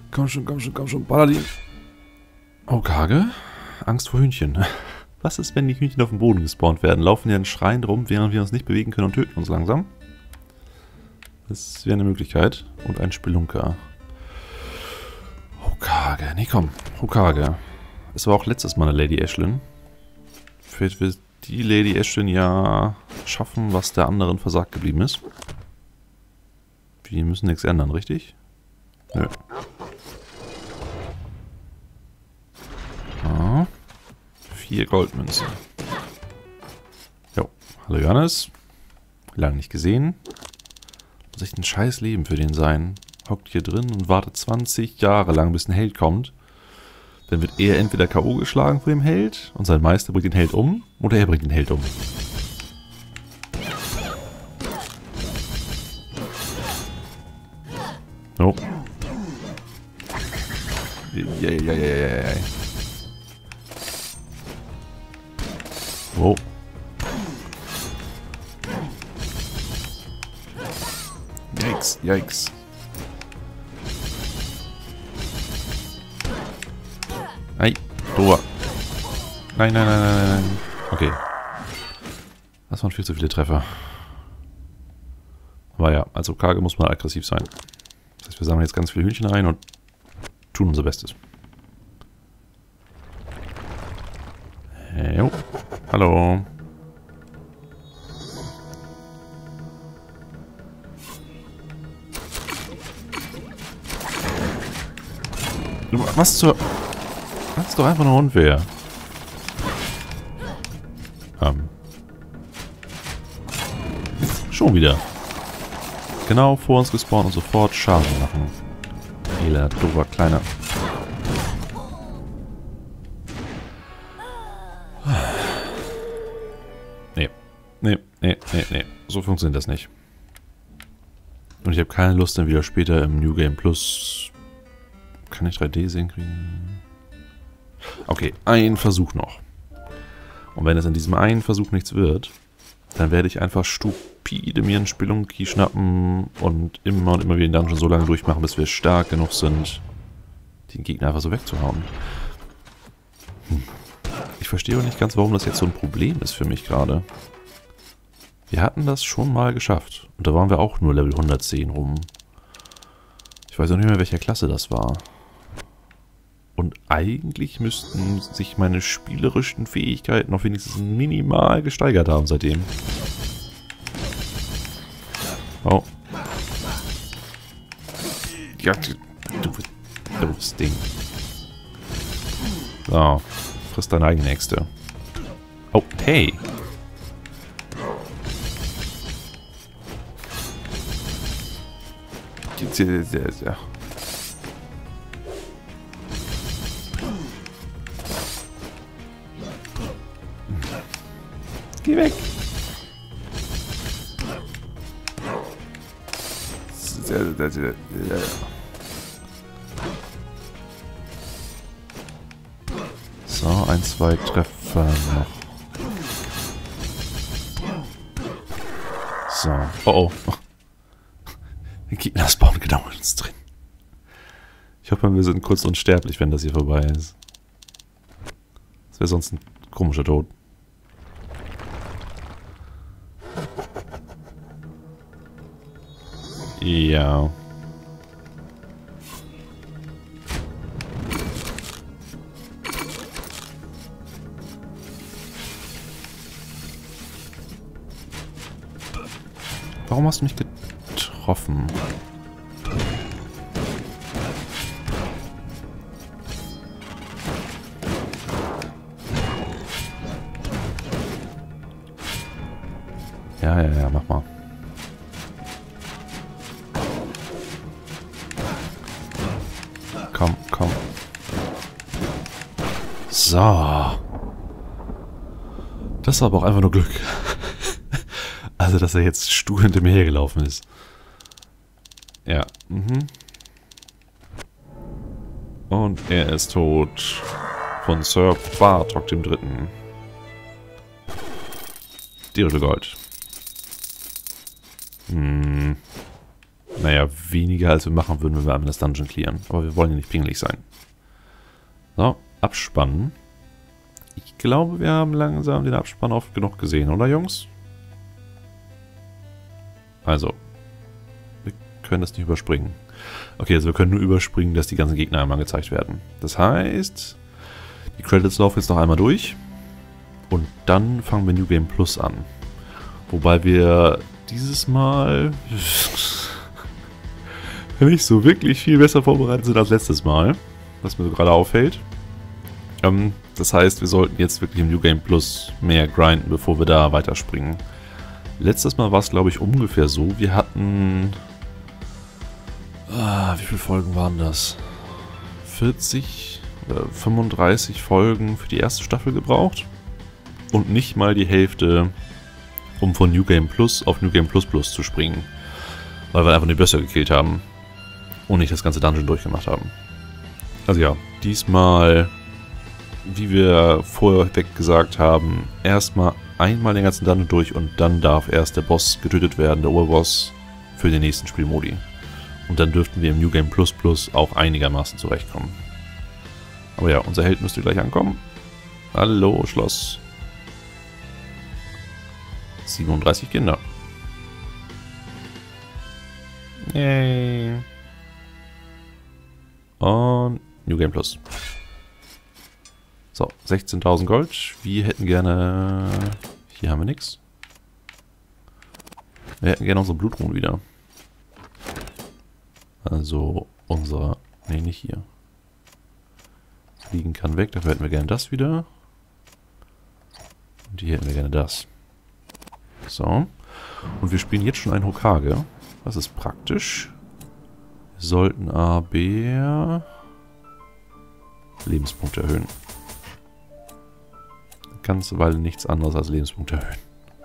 Komm schon, komm schon, komm schon, Paladin. Oh, Kage? Angst vor Hühnchen. Was ist, wenn die Hühnchen auf dem Boden gespawnt werden? Laufen die dann schreiend rum, während wir uns nicht bewegen können und töten uns langsam? Das wäre eine Möglichkeit. Und ein Spelunker. Hokage. Nee, komm. Hokage. Es war auch letztes Mal eine Lady Ashlyn. Vielleicht wird die Lady Ashlyn ja schaffen, was der anderen versagt geblieben ist. Wir müssen nichts ändern, richtig? Nö. Ah. 4 Goldmünzen. Jo. Hallo Johannes. Lang nicht gesehen. Muss echt ein scheiß Leben für den sein. Hockt hier drin und wartet 20 Jahre lang, bis ein Held kommt. Dann wird er entweder K.O. geschlagen von dem Held und sein Meister bringt den Held um, oder er bringt den Held um. Oh. Ja. Oh. Yikes, yikes. Nein, Doa. Nein. Okay. Das waren viel zu viele Treffer. Aber ja, als Hokage muss man aggressiv sein. Das heißt, wir sammeln jetzt ganz viele Hühnchen ein und tun unser Bestes. Jo. Hallo. Was zur... Das ist doch einfach nur unfair. Schon wieder. Genau vor uns gespawnt und sofort Schaden machen. Elender, doofer, kleiner. Nee. So funktioniert das nicht. Und ich habe keine Lust, dann wieder später im New Game Plus... Kann ich 3D sehen kriegen? Okay, ein Versuch noch. Und wenn es in diesem einen Versuch nichts wird, dann werde ich einfach stupide mir einen Spelunky schnappen und immer wieder den Dungeon so lange durchmachen, bis wir stark genug sind, den Gegner einfach so wegzuhauen. Ich verstehe auch nicht ganz, warum das jetzt so ein Problem ist für mich gerade. Wir hatten das schon mal geschafft. Und da waren wir auch nur Level 110 rum. Ich weiß auch nicht mehr, welcher Klasse das war. Und eigentlich müssten sich meine spielerischen Fähigkeiten noch wenigstens minimal gesteigert haben seitdem. Oh. Ja, du doofes Ding. So. Frisst deine eigene Äxte. Oh, hey. Ja. Geh weg! So, 1, 2 Treffer noch. So. Oh. Der Gegner spawnt genau in uns drin. Ich hoffe, wir sind kurz unsterblich, wenn das hier vorbei ist. Das wäre sonst ein komischer Tod. Ja. Warum hast du mich getroffen? Ja, mach mal. Komm. So. Das war aber auch einfach nur Glück. Also, dass er jetzt stur hinter mir hergelaufen ist. Ja, Und er ist tot. Von Sir Bartok dem Dritten. Diritte Gold. Naja, weniger als wir machen würden, wenn wir einmal das Dungeon clearen. Aber wir wollen ja nicht pingelig sein. So, abspannen. Ich glaube, wir haben langsam den Abspann oft genug gesehen, oder Jungs? Also, wir können das nicht überspringen. Okay, also wir können nur überspringen, dass die ganzen Gegner einmal gezeigt werden. Das heißt, die Credits laufen jetzt noch einmal durch. Und dann fangen wir New Game Plus an. Wobei wir dieses Mal nicht so wirklich viel besser vorbereitet sind als letztes Mal. Was mir so gerade auffällt. Das heißt, wir sollten jetzt wirklich im New Game Plus mehr grinden, bevor wir da weiterspringen. Letztes Mal war es, glaube ich, ungefähr so. Wir hatten... wie viele Folgen waren das? 40 oder 35 Folgen für die erste Staffel gebraucht. Und nicht mal die Hälfte, um von New Game Plus auf New Game Plus Plus zu springen. Weil wir einfach die Bösse gekillt haben. Und nicht das ganze Dungeon durchgemacht haben. Also ja, diesmal, wie wir vorweg gesagt haben, erstmal einmal den ganzen Dungeon durch und dann darf erst der Boss getötet werden, der Oberboss, für den nächsten Spielmodi. Und dann dürften wir im New Game Plus Plus auch einigermaßen zurechtkommen. Aber ja, unser Held müsste gleich ankommen. Hallo, Schloss. 37 Kinder. Yay. Und New Game Plus. So, 16.000 Gold. Wir hätten gerne... Hier haben wir nichts. Wir hätten gerne unsere Blutruhen wieder. Also unsere... Nee, nicht hier. Das liegen kann weg. Dafür hätten wir gerne das wieder. Und hier hätten wir gerne das. So. Und wir spielen jetzt schon einen Hokage. Das ist praktisch. Wir sollten aber Lebenspunkte erhöhen. Eine ganze Weile nichts anderes als Lebenspunkte erhöhen.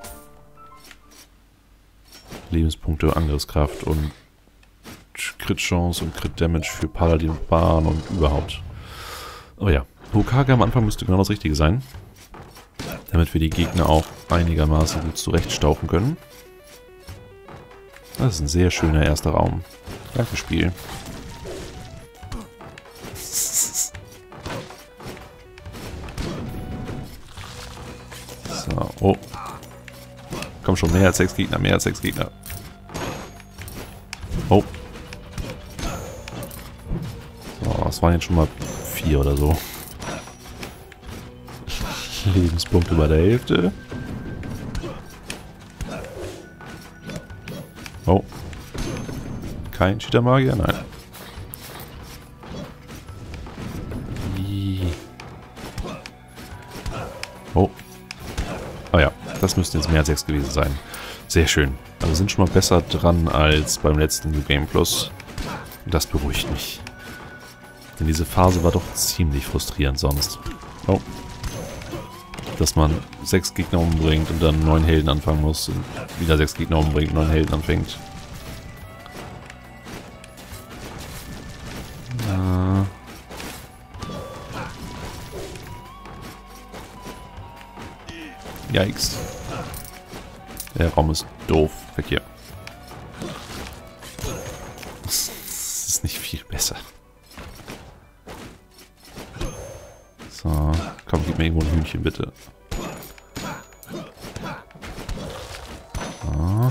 Lebenspunkte, Angriffskraft und Crit-Chance und Crit-Damage für Paladin und Barbaren und überhaupt. Oh ja, Hokage am Anfang müsste genau das Richtige sein. Damit wir die Gegner auch einigermaßen gut zurechtstauchen können. Das ist ein sehr schöner erster Raum. Danke, Spiel. So, oh. Komm schon, mehr als 6 Gegner, mehr als 6 Gegner. Oh. So, das waren jetzt schon mal 4 oder so. Lebenspunkte bei der Hälfte. Oh. Kein Cheater-Magier? Nein. Oh. Oh ja, das müssten jetzt mehr als 6 gewesen sein. Sehr schön. Also wir sind schon mal besser dran als beim letzten New Game Plus. Das beruhigt mich. Denn diese Phase war doch ziemlich frustrierend sonst. Oh. Dass man 6 Gegner umbringt und dann 9 Helden anfangen muss und wieder 6 Gegner umbringt und 9 Helden anfängt. Yikes. Der Raum ist doof. Weg hier. Das ist nicht viel besser. So, komm, gib mir irgendwo ein Hühnchen, bitte. So.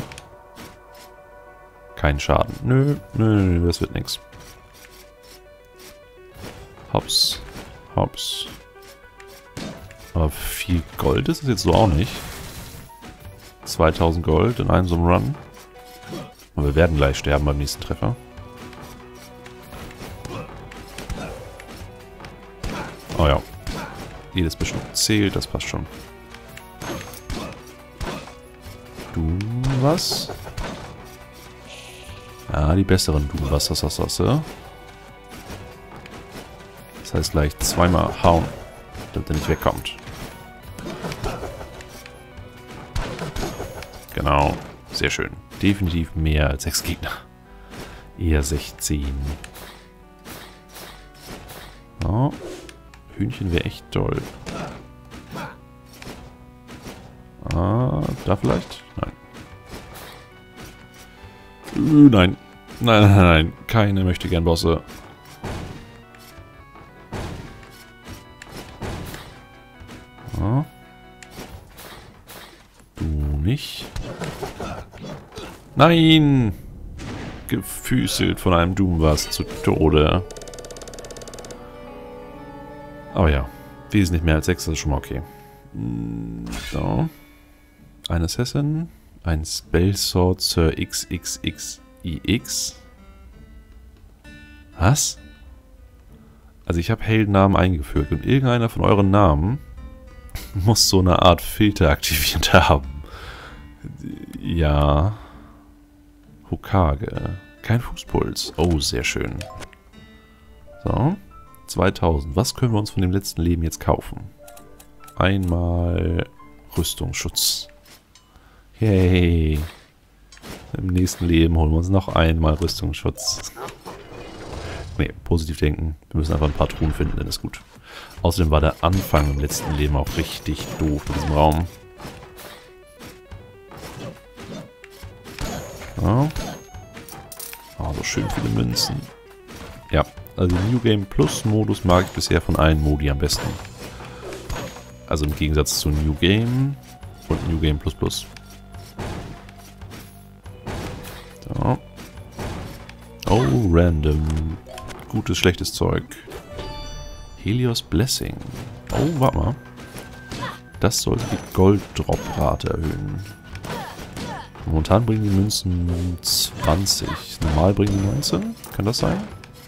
Kein Schaden. Nö, nö, das wird nix. Hops. Hops. Aber viel Gold ist es jetzt so auch nicht. 2000 Gold in einem so einem Run. Und wir werden gleich sterben beim nächsten Treffer. Oh ja. Jedes bisschen zählt, das passt schon. Du was? Ja, die besseren du was, das hast du. Das heißt gleich zweimal hauen, damit er nicht wegkommt. Genau, sehr schön. Definitiv mehr als 6 Gegner. Eher 16. Oh. Hühnchen wäre echt toll. Ah, da vielleicht? Nein. Nein. Nein, nein, nein. Keine möchte gern Bosse. Ja. Du nicht. Nein! Gefüßelt von einem Doom-Was zu Tode. Aber ja. Wesentlich mehr als 6, das ist schon mal okay. So. Ein Assassin. Ein Spellsword Sir XXXIX. Was? Also ich habe Heldennamen eingefügt und irgendeiner von euren Namen muss so eine Art Filter aktiviert haben. Ja. Hokage. Kein Fußpuls. Oh, sehr schön. So. 2000. Was können wir uns von dem letzten Leben jetzt kaufen? Einmal Rüstungsschutz. Yay. Im nächsten Leben holen wir uns noch einmal Rüstungsschutz. Ne, positiv denken. Wir müssen einfach ein paar Truhen finden, dann ist gut. Außerdem war der Anfang im letzten Leben auch richtig doof in diesem Raum. Ja. Oh, so schön viele Münzen. Ja, also New Game Plus Modus mag ich bisher von allen Modi am besten. Also im Gegensatz zu New Game und New Game Plus Plus. So. Oh, random. Gutes, schlechtes Zeug. Helios Blessing. Oh, warte mal. Das sollte die Gold-Drop-Rate erhöhen. Momentan bringen die Münzen 20. Normal bringen die 19. Kann das sein?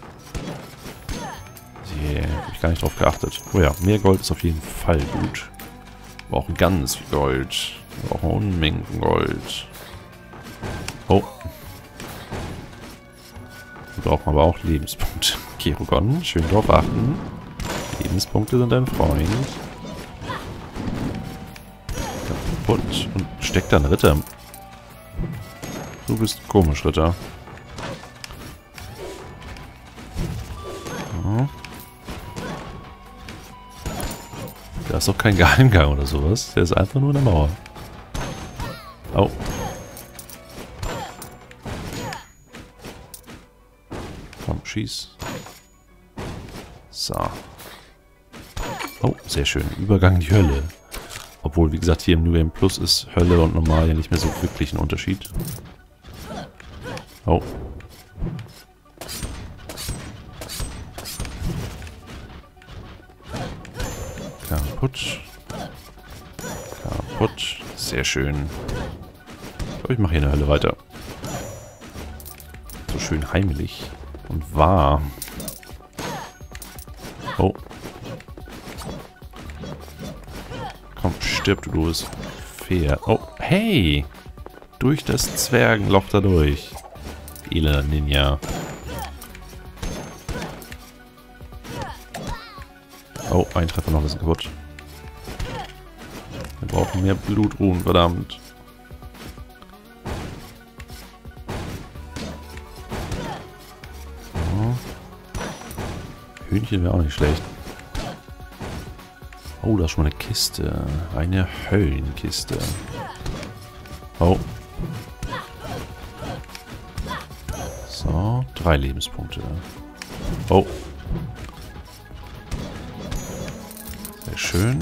Yeah, hab ich gar nicht drauf geachtet. Oh ja, mehr Gold ist auf jeden Fall gut. Wir brauchen ganz viel Gold. Wir brauchen Unmengen Gold. Oh. Wir brauchen aber auch Lebenspunkte. Kerogon, schön drauf achten. Lebenspunkte sind dein Freund. Kaputt. Und steckt da ein Ritter. Du bist komisch, Ritter. Oh. Da ist doch kein Geheimgang oder sowas. Der ist einfach nur eine Mauer. Oh. Komm, schieß. So. Oh, sehr schön. Übergang in die Hölle. Obwohl, wie gesagt, hier im New Game Plus ist Hölle und Normal ja nicht mehr so wirklich ein Unterschied. Oh. Kaputt. Kaputt. Sehr schön. Ich glaube, ich mache hier eine Hölle weiter. So schön heimlich und warm. Oh. Komm, stirb du doofes Pferd. Oh, hey! Durch das Zwergenloch da durch. Elender Ninja. Oh, ein Treffer noch, ist kaputt. Wir brauchen mehr Blutruhen, verdammt. Oh. Hühnchen wäre auch nicht schlecht. Oh, da ist schon mal eine Kiste. Eine Höllenkiste. Oh. So, 3 Lebenspunkte. Oh. Sehr schön.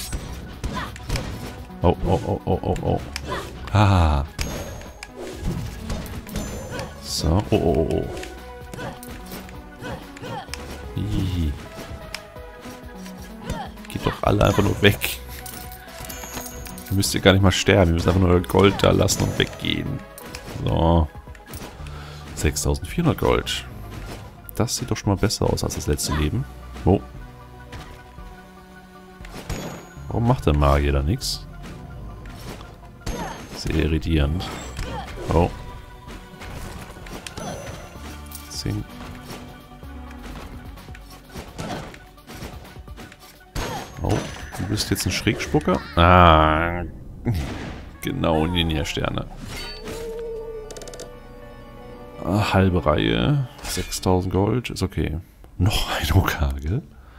Oh, oh, oh, oh, oh, oh. Haha. So, oh, oh, oh. Hihi. Geht doch alle einfach nur weg. Ihr müsst ja gar nicht mal sterben. Ihr müsst einfach nur Gold da lassen und weggehen. So. 6400 Gold. Das sieht doch schon mal besser aus als das letzte Leben. Oh. Warum macht der Magier da nichts? Sehr irritierend. Oh. 10. Oh, du bist jetzt ein Schrägspucker? Ah. Genau, Ninja-Sterne. Halbe Reihe. 6000 Gold. Ist okay. Noch ein Hokage.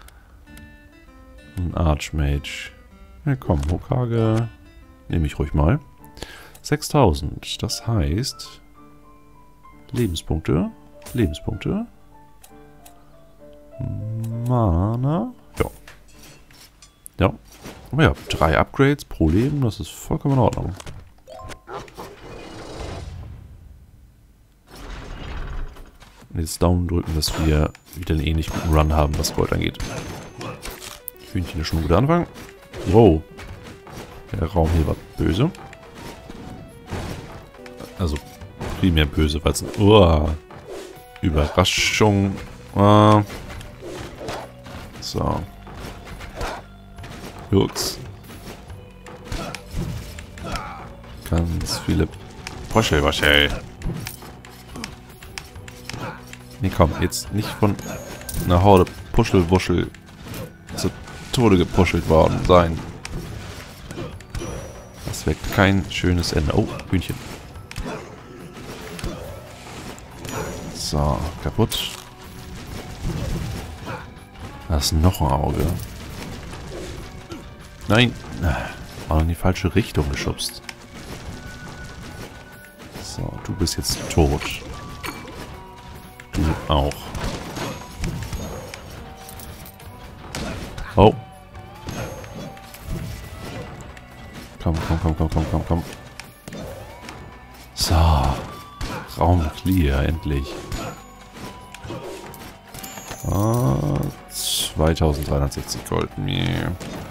Ein Archmage. Ja komm, Hokage. Nehme ich ruhig mal. 6000. Das heißt... Lebenspunkte. Lebenspunkte. Mana. Ja. Ja. Aber ja, 3 Upgrades pro Leben, das ist vollkommen in Ordnung. Und jetzt Daumen drücken, dass wir wieder einen ähnlich guten Run haben, was Gold angeht. Hühnchen ist schon ein guter Anfang. Wow. Der Raum hier war böse. Also primär böse, weil es ein... Oh, Überraschung. So. Jux. Ganz viele Puschelwaschel. Nee, komm, jetzt nicht von einer Horde Puschelwuschel zu Tode gepuschelt worden sein. Das wäre kein schönes Ende. Oh, Hühnchen. So, kaputt. Da ist noch ein Auge. Nein. Auch in die falsche Richtung geschubst. So, du bist jetzt tot. Du auch. Oh. Komm, komm, komm, komm, komm, komm, komm. So. Raum clear, endlich. 2360 Gold. Yeah.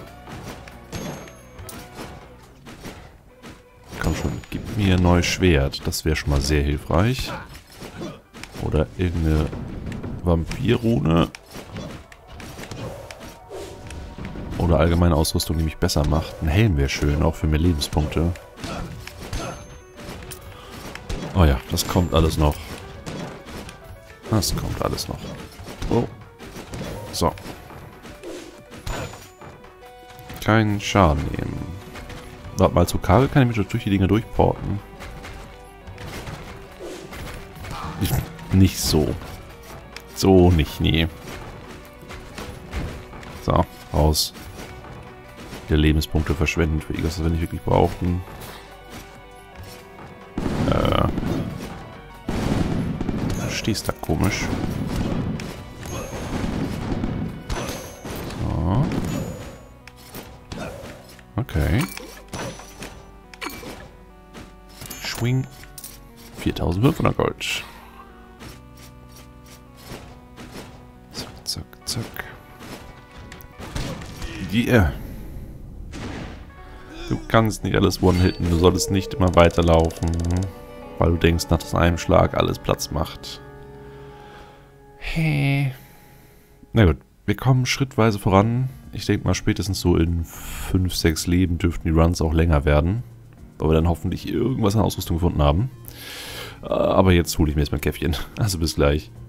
Komm schon, gib mir ein neues Schwert. Das wäre schon mal sehr hilfreich. Oder irgendeine Vampirrune. Oder allgemeine Ausrüstung, die mich besser macht. Ein Helm wäre schön, auch für mehr Lebenspunkte. Oh ja, das kommt alles noch. Das kommt alles noch. Oh. So. Keinen Schaden nehmen. Warte mal, zu Kabel kann ich mich durch die Dinge durchporten. Nicht so. So nicht, nee. So, raus. Der Lebenspunkte verschwenden für irgendwas, was wir nicht wirklich brauchten. Du stehst da komisch. So. Okay. Schwing. 4500 Gold. Zack, zack, zack. Yeah. Du kannst nicht alles one-hitten. Du solltest nicht immer weiterlaufen, weil du denkst, dass einem Schlag alles Platz macht. Hey. Na gut, wir kommen schrittweise voran. Ich denke mal, spätestens so in 5, 6 Leben dürften die Runs auch länger werden. Weil wir dann hoffentlich irgendwas an Ausrüstung gefunden haben. Aber jetzt hole ich mir erstmal ein Käffchen. Also bis gleich.